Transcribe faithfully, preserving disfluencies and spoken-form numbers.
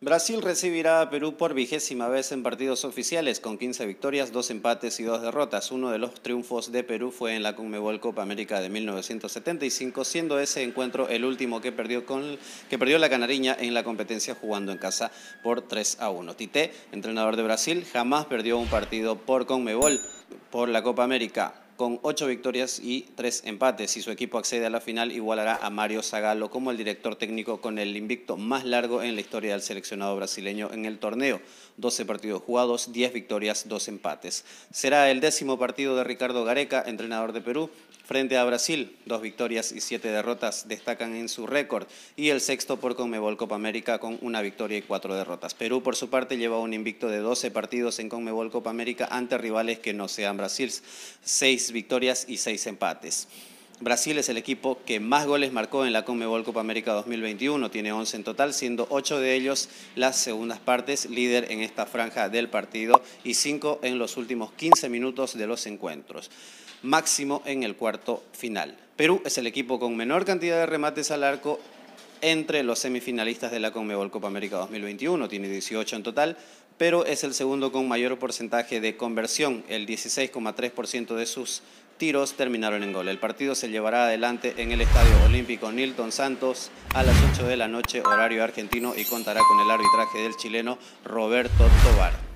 Brasil recibirá a Perú por vigésima vez en partidos oficiales, con quince victorias, dos empates y dos derrotas. Uno de los triunfos de Perú fue en la Conmebol Copa América de mil novecientos setenta y cinco, siendo ese encuentro el último que perdió, con, que perdió la Canariña en la competencia jugando en casa por tres a uno. Tite, entrenador de Brasil, jamás perdió un partido por Conmebol por la Copa América, con ocho victorias y tres empates. Si su equipo accede a la final, igualará a Mário Zagallo como el director técnico con el invicto más largo en la historia del seleccionado brasileño en el torneo. doce partidos jugados, diez victorias, dos empates. Será el décimo partido de Ricardo Gareca, entrenador de Perú, frente a Brasil. Dos victorias y siete derrotas destacan en su récord, y el sexto por Conmebol Copa América con una victoria y cuatro derrotas. Perú, por su parte, lleva un invicto de doce partidos en Conmebol Copa América ante rivales que no sean Brasil, seis victorias y seis empates. Brasil es el equipo que más goles marcó en la Conmebol Copa América dos mil veintiuno, tiene once en total, siendo ocho de ellos las segundas partes, líder en esta franja del partido, y cinco en los últimos quince minutos de los encuentros, máximo en el cuarto final. Perú es el equipo con menor cantidad de remates al arco entre los semifinalistas de la Conmebol Copa América dos mil veintiuno, tiene dieciocho en total, pero es el segundo con mayor porcentaje de conversión. El dieciséis coma tres por ciento de sus tiros terminaron en gol. El partido se llevará adelante en el Estadio Olímpico Nilton Santos a las ocho de la noche, horario argentino, y contará con el arbitraje del chileno Roberto Tovar.